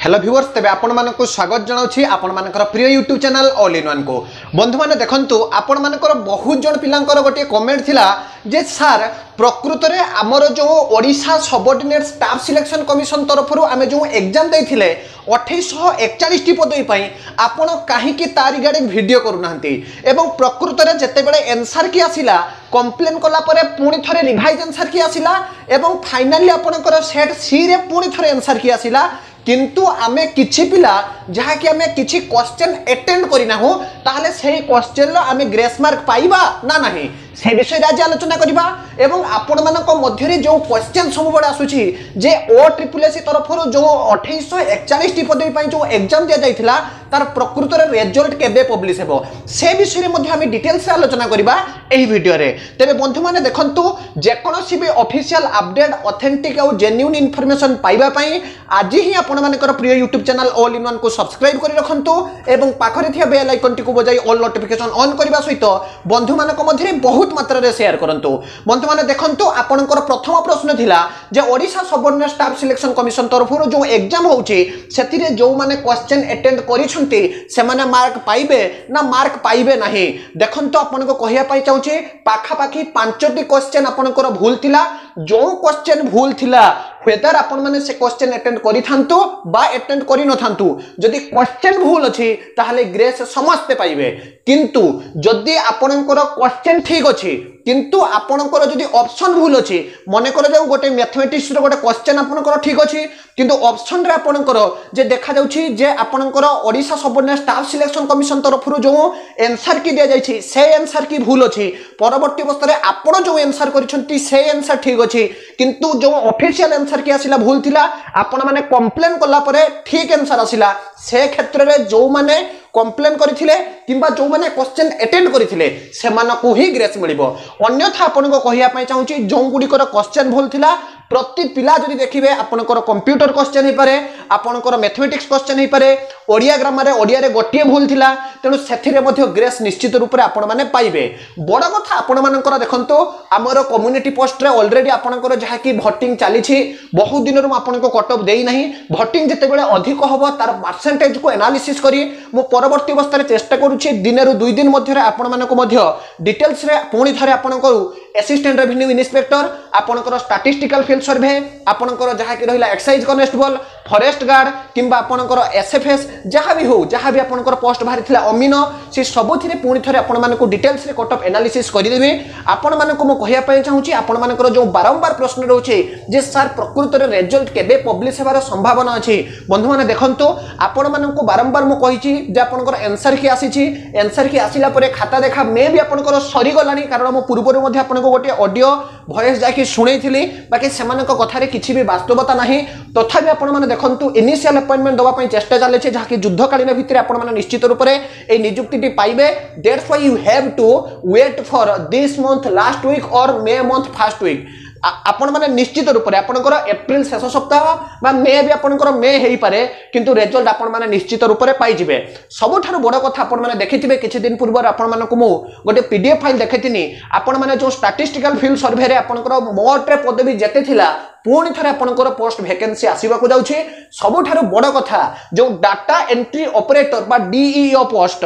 Hello viewers तेबे आपण मानक स्वागत जनाउछि आपण मानकर प्रिय YouTube channel all in one को बंधु माने देखंतु आपण मानकर बहुत जन पिलांकर गोटे कमेंट थिला जे सर प्रकृत रे हमर जो Odisha subordinate staff selection commission तरफ रु आमे जो एग्जाम देथिले 2841 टी पदवी पई आपण काहे की तारि गाडी वीडियो करू नाहंती एवं प्रकृत रे जते बेले आंसर की आसिला कंप्लेन कला परे पुणी थरे रिवाइज आंसर की आसिला एवं फाइनली आपनकर सेट सी रे पुणी थरे आंसर की आसिला किंतु आमे किछि पिला जहा कि आमे किछि क्वेश्चन अटेंड करिना हो ताहले सेही क्वेश्चन लो आमे ग्रेस मार्क पाइबा ना नाही से विषय आज आलोचना करिबा एवं आपण मानक मध्य रे जो क्वेश्चन सब बडा आसुची जे ओ ट्रिपल एस तरफ जो 2841 टी पदवी पई जो एग्जाम दिया जाइथिला तार प्रकृत रे रिजल्ट केबे पब्लिश हेबो से विषय रे मध्य आमे डिटेल से आलोचना करिबा एही वीडियो रे तबे बंधु माने देखंतु जे कोनोसी भी ऑफिशियल अपडेट ऑथेंटिक और जेन्युइन इंफॉर्मेशन पाइबा पई आज ही आपण मानकर प्रिय YouTube channel all in one को सब्सक्राइब करि रखंतु एवं पाखरे थिया बेल आइकन टी को बजाई ऑल नोटिफिकेशन ऑन करबा सहित बंधु मानक मध्य रे बहुत मात्रा रे शेयर करंतु बंधु माने देखंतु आपनकर प्रथम प्रश्न थिला जे Odisha subordinate staff selection commission तरफ जो एग्जाम होउची सेतिरे जो माने क्वेश्चन अटेंड करिसंती से माने मार्क पाइबे ना मार्क पाइबे नाही देखंतु आपनको कहिया पाई चाहूची पाखा पाखी 5टी क्वेश्चन आपनकर भूल थिला जो क्वेश्चन भूल थिला वेदर आपण माने से क्वेश्चन अटेंड करि थांतु बा अटेंड करि न थांतु जदि क्वेश्चन भूल अछि ताहले ग्रेस समस्त पाइबे किंतु जदि आपनकर क्वेश्चन ठीक अछि किंतु आपनकर जदि ऑप्शन भूल अछि मने कर जाऊ गोटे मैथमेटिक्स रो गोटे क्वेश्चन आपनकर ठीक अछि किंतु ऑप्शन रे आपनकर जे देखा जाउछि जे आपनकर Odisha subordinate staff selection commission तरफ रु जो आंसर की दिया जाइछि से आंसर की भूल अछि परवर्ती अवस्था रे आपण जो आंसर करिसंती से आंसर ठीक अछि किंतु जो ऑफिशियल आंसर की आसिला भूल थिला आपण माने कंप्लेन कला परे ठीक आंसर आसिला से क्षेत्र रे जो माने कंप्लेन करिथिले किंबा जो माने क्वेश्चन अटेंड करिथिले से मानको ही ग्रेस मिलिबो अन्यथा आपनको कहिया पई चाहूची जो गुडिकर क्वेश्चन भूल थिला प्रति पिला जदि देखिबे आपनकर कंप्यूटर क्वेश्चन हे पारे आपनकर मैथमेटिक्स क्वेश्चन हे पारे ओडिया ग्रामर रे ओडिया रे गोटिए भूल थिला तेनु सेथिरे मध्ये ग्रेस निश्चित रूप रे आपण माने पाइबे बड़ कथा आपण मानकर देखंतो हमर कम्युनिटी पोस्ट रे ऑलरेडी आपनकर जहा कि वोटिंग चली छी बहुत दिन रु आपनको कट ऑफ देई नाही वोटिंग जते बेले अधिक होबो तार परसेंटेज को एनालिसिस करी मो परवर्ती अवस्था रे चेष्टा करूची दिन रु 2 दिन मध्ये रे आपण मानको मध्ये डिटेल्स रे पुणी थरे आपनको असिस्टेंट रेवेन्यू इन्स्पेक्टर आपनकर स्टैटिस्टिकल फील्ड सर्वे आपनकर जहा कि रहिला एक्साइज कांस्टेबल फॉरेस्ट गार्ड किंबा आपनकर एसएफएस जहा भी हो जहा भी आपनकर पोस्ट बाहरी थिला अमीनो से सबथिरे पुणी थरे आपण मानको डिटेल्स रे कट ऑफ एनालिसिस करि देबे आपण मानको मो कहिया पय चाहूची आपण मानकर जो बारंबार प्रश्न रहउची जे सर प्रकृत रे रिजल्ट केबे पब्लिश हेबार संभावना अछि बंधु माने देखंतो आपण मानको बारंबार मो कहिची जे आपनकर आंसर की आसीची आंसर की आसिला परे खाता देखा मे भी आपनकर सरी गलानी कारण मो पूर्व मध्ये आपनको गोटे ऑडियो वॉइस जाकी सुनैथिली बाकी सेमानक कथारे किछि भी वास्तवता नाही तथापि आपण माने देखंतु इनिशियल अपॉइंटमेंट दवा पई चेष्टा चाले छे जाकी युद्धकालीन भितरे आपण माने निश्चित रूप रे ए नियुक्तिटी पाइबे that's why you have to wait for this month last week और मे मंथ फर्स्ट वीक आपण माने निश्चित रूप रे आपनकर एप्रिल शेष सप्ताह बा मे भी आपनकर मे हेई पारे किंतु रिजल्ट आपण माने निश्चित रूप रे पाई जिवे सबठार बड़ कथा आपण माने देखिथिबे किछि दिन पूर्व आपण मानको मु गोटे पीडीएफ फाइल देखैतिनी आपण माने जो स्टैटिस्टिकल फील्ड सर्वे रे आपनकर मोट रे पदवी जेते थिला पुणी थरे आपनकर पोस्ट वैकेंसी आसीबा को जाउछि सबठार बड़ कथा जो डाटा एंट्री ऑपरेटर बा डीईओ पोस्ट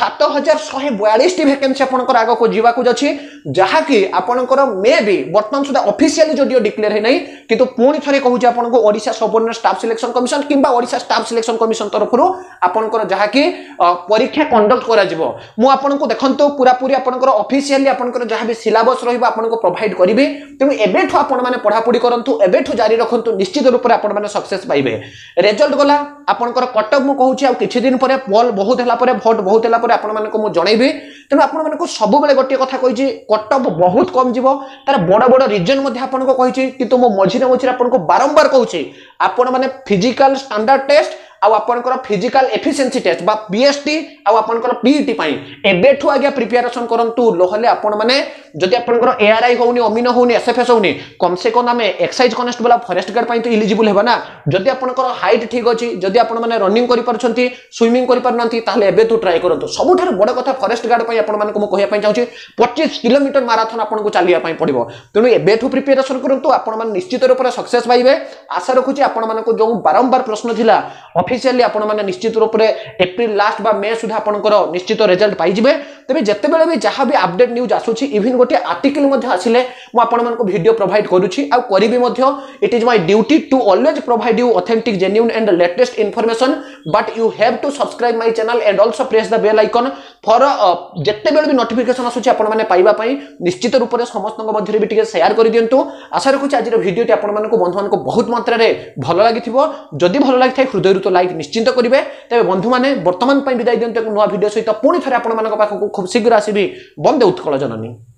7142 टी वैकेंसी आपनकर आगो को जीवा को जाछि जहा कि आपनकर मे भी वर्तमान सुधा ऑफिशियली जदियो डिक्लेयर है नहीं किंतु पुणी थरे कहूछि आपनको Odisha subordinate staff selection commission किंबा ओडिशा स्टाफ सिलेक्शन कमिशन तरफ रु आपनकर जहा कि परीक्षा कंडक्ट करा जिवो मु आपनको देखंतो पूरा पूरी आपनकर ऑफिशियली आपनकर जहा भी सिलेबस रहिबा आपनको प्रोवाइड करिवे तेनु एबेठु आपण माने पढा पढी करंतु एबेठु जारी रखंतु निश्चित रूप रे आपण माने सक्सेस पाइबे रिजल्ट गला आपनकर कटअप मु कहूछि आ किछि दिन परे पोल बहुत हला परे वोट बहुत हला परे आपण माने को मु जणैबी तेनु आपण माने को सब बेले गोटे कथा कहिछि कटअप बहुत कम जिवो तार बड़ बड़ रीजन मध्ये आपण को कहिछि किंतु मो मझिरे मझिरे आपण को बारंबार कहूछि आपण माने फिजिकल स्टैंडर्ड टेस्ट आ आपनकर फिजिकल एफिशिएंसी टेस्ट बा बीएसटी आ आपनकर पीईटी पई एबेठु आगे प्रिपरेशन करंतु लोहले आपण माने जदि आपनकर एआरआई होउनी अमीनो होउनी एसएफएस होउनी कम से कम नामे एक्साइज कांस्टेबल फॉरेस्ट गार्ड पई तो एलिजिबल हेबा ना जदि आपनकर हाइट ठीक अछि जदि आपण माने रनिंग करि परछंती स्विमिंग करि परनंती ताले एबेठु ट्राई करंतु सबठार बड़ कथा फॉरेस्ट गार्ड पई आपण मानको म कहिया पई चाहूची 25 किलोमीटर मैराथन आपनको चालिया पई पड़िबो तेनु एबेठु प्रिपरेशन करंतु आपण माने निश्चित रूप से सक्सेस पाइबे आशा रखुची आपण मानको जो बारंबार प्रश्न थिला ऑफिशियली आपण माने निश्चित रूप से एप्रिल लास्ट बा मे सुधा आपनकर निश्चित रिजल्ट पाई जिवे तबे जत्ते बेले भी जहां भी अपडेट न्यूज आसुची इवन गोटे आर्टिकल मध्ये आसिले मु आपण मानको वीडियो प्रोवाइड करूची आ करिबी मध्ये it is my duty to always provide you authentic genuine and latest information but you have to subscribe my channel and also press the bell icon for जत्ते बेले भी नोटिफिकेशन आसुची आपण माने पाइबा पई निश्चित रूप से समस्त मध्य भी टिके शेयर कर दियंतु आशा रखुची आज वीडियो आपण मानको बंधु मानको बहुत मात्रा रे भलो लागिथिबो जदि भलो लागिथाय हृदय तो लाइक निश्चिंत करिवे तबे बंधु माने वर्तमान पई विदाय दियंतु एक नवा वीडियो सहित पुणी थरे आपण मानको पाखको खूब शीघ्र आसीबी बंदे उत्कल जननी।